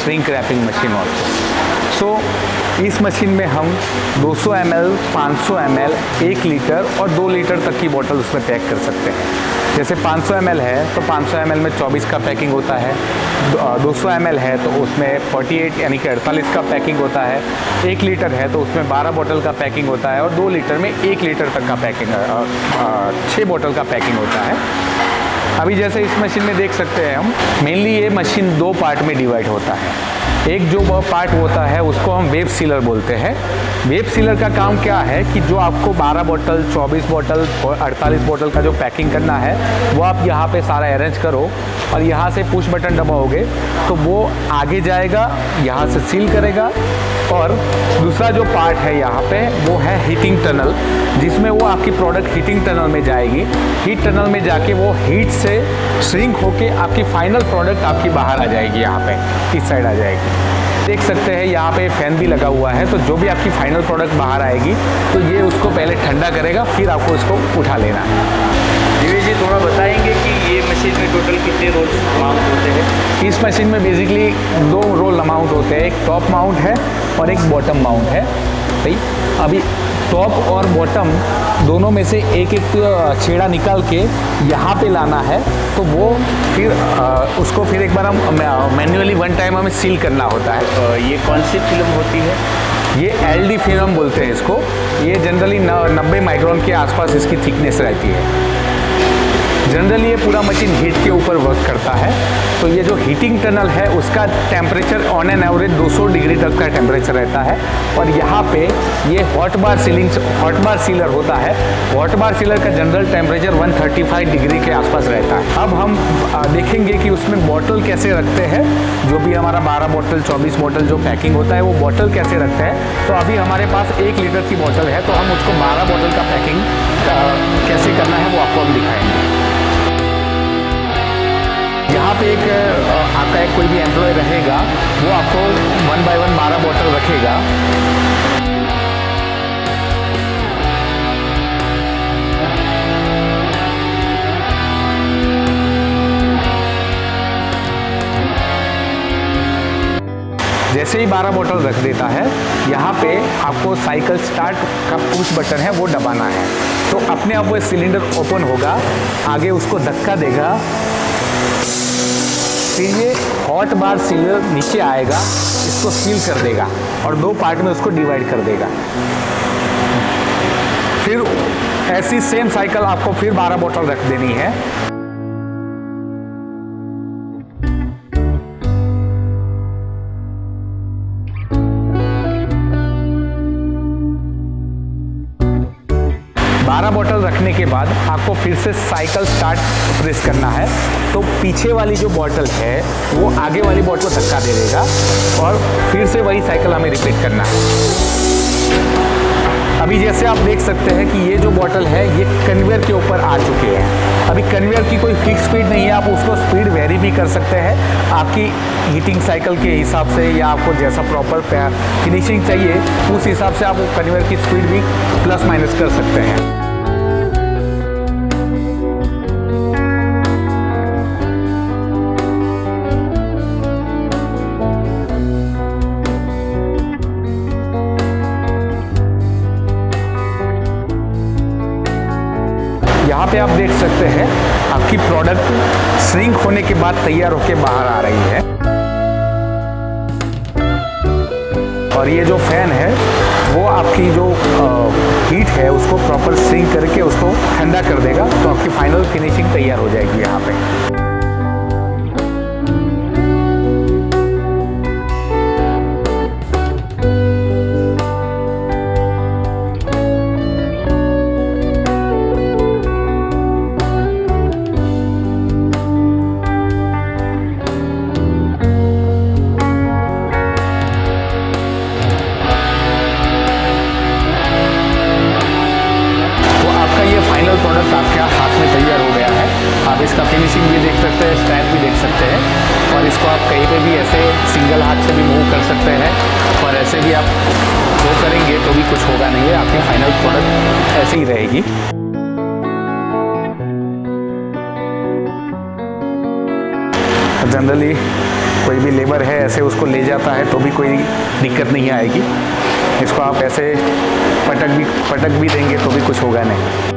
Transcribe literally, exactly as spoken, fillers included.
shrink wrapping machine also. So इस machine में हम दो सौ एम एल, पाँच सौ एम एल, एक लीटर और दो लीटर तक की बोतल उसमें पैक कर सकते हैं। जैसे पाँच सौ एम एल है तो पाँच सौ एम एल में चौबीस का पैकिंग होता है, दो सौ एम एल है तो उसमें अड़तालीस यानी कि अड़तालीस का पैकिंग होता है, एक लीटर है तो उसमें बारह बोतल का पैकिंग होता है और दो लीटर में एक लीटर तक का पैकिंग, छः बोतल का पैकिंग होता है। अभी जैसे इस मशीन में देख सकते हैं हम, मेनली ये मशीन दो पार्ट में डिवाइड होता है। एक जो पार्ट होता है उसको हम वेब सीलर बोलते हैं। वेब सीलर का काम क्या है कि जो आपको बारह बोतल, चौबीस बोतल और अड़तालीस बोतल का जो पैकिंग करना है वो आप यहाँ पे सारा अरेंज करो और यहाँ से पुश बटन दबाओगे तो वो आगे जाएगा, यहाँ से सील करेगा। और दूसरा जो पार्ट है यहाँ पे वो है हीटिंग टनल, जिसमें वो आपकी प्रोडक्ट हीटिंग टनल में जाएगी। हीट टनल में जाके वो हीट से श्रिंक होके आपकी फाइनल प्रोडक्ट आपकी बाहर आ जाएगी, यहाँ पे इस साइड आ जाएगी। देख सकते हैं यहाँ पे फैन भी लगा हुआ है, तो जो भी आपकी फाइनल प्रोडक्ट बाहर आएगी तो ये उसको पहले ठंडा करेगा, फिर आपको इसको उठा लेना है। दिव्य जी थोड़ा बताएंगे कि ये मशीन में टोटल कितने रोल माउंट होते हैं? इस मशीन में बेसिकली दो रोल माउंट होते हैं, एक टॉप माउंट है और एक बॉटम माउंट है। सही, अभी टॉप और बॉटम दोनों में से एक एक छेड़ा निकाल के यहाँ पे लाना है, तो वो फिर आ, उसको फिर एक बार हम मैन्युअली वन टाइम हमें सील करना होता है। ये कौन सी फिल्म होती है? ये एल डी फिल्म बोलते हैं इसको। ये जनरली नब्बे माइक्रोन के आसपास इसकी थिकनेस रहती है। जनरली ये पूरा मशीन हीट के ऊपर वर्क करता है। तो ये जो हीटिंग टनल है उसका टेम्परेचर ऑन एन एवरेज दो सौ डिग्री तक का टेम्परेचर रहता है। और यहाँ पे ये hot bar sealing hot bar sealer होता है। हॉट बार सीलर का जनरल टेम्परेचर एक सौ पैंतीस डिग्री के आसपास रहता है। अब हम देखेंगे कि उसमें बॉटल कैसे रखते हैं। जो भी हमारा बारह बोतल, चौबीस बोतल जो पैकिंग होता है वो बॉटल कैसे रखते हैं। तो अभी हमारे पास एक लीटर की बॉटल है, तो हम उसको बारह बोतल का पैकिंग कैसे करना है वो आपको हम दिखाएंगे। यहाँ पे एक आपका एक कोई भी एम्प्लॉय रहेगा, वो आपको वन बाय वन बारह बोतल रखेगा। जैसे ही बारह बोतल रख देता है, यहाँ पे आपको साइकिल स्टार्ट का पुश बटन है वो दबाना है, तो अपने आप वो सिलेंडर ओपन होगा, आगे उसको धक्का देगा, फिर ये हॉट बार सीलर नीचे आएगा, इसको सील कर देगा और दो पार्ट में उसको डिवाइड कर देगा। फिर ऐसी सेम साइकिल आपको फिर बारह बोतल रख देनी है। बारह बोतल रखने के बाद आपको फिर से साइकिल स्टार्ट प्रेस करना है, तो पीछे वाली जो बोतल है वो आगे वाली बोतल को धक्का दे देगा और फिर से वही साइकिल हमें रिपीट करना है। अभी जैसे आप देख सकते हैं कि ये जो बोतल है ये कन्वेयर के ऊपर आ चुके हैं। अभी कन्वेयर की कोई फिक्स स्पीड नहीं है, आप उसको स्पीड वेरी भी कर सकते हैं आपकी हीटिंग साइकिल के हिसाब से, या आपको जैसा प्रॉपर फिनिशिंग चाहिए उस हिसाब से आप कन्वेयर की स्पीड भी प्लस माइनस कर सकते हैं। यहाँ पे आप देख सकते हैं आपकी प्रोडक्ट श्रिंक होने के बाद तैयार होके बाहर आ रही है। और ये जो फैन है वो आपकी जो हीट है उसको प्रॉपर श्रिंक करके उसको ठंडा कर देगा, तो आपकी फाइनल फिनिशिंग तैयार हो जाएगी यहाँ पे। प्रोडक्ट आपके हाथ में तैयार हो गया है। आप इसका फिनिशिंग भी देख सकते हैं, स्टाइल भी देख सकते हैं, और इसको आप कहीं पे भी ऐसे सिंगल हाथ से भी मूव कर सकते हैं, और ऐसे भी आप वो करेंगे तो भी कुछ होगा नहीं है, आपकी फाइनल प्रोडक्ट ऐसे ही रहेगी। जनरली कोई भी लेबर है ऐसे उसको ले जाता है तो भी कोई दिक्कत नहीं आएगी। इसको आप ऐसे पटक भी पटक भी देंगे तो भी कुछ होगा नहीं।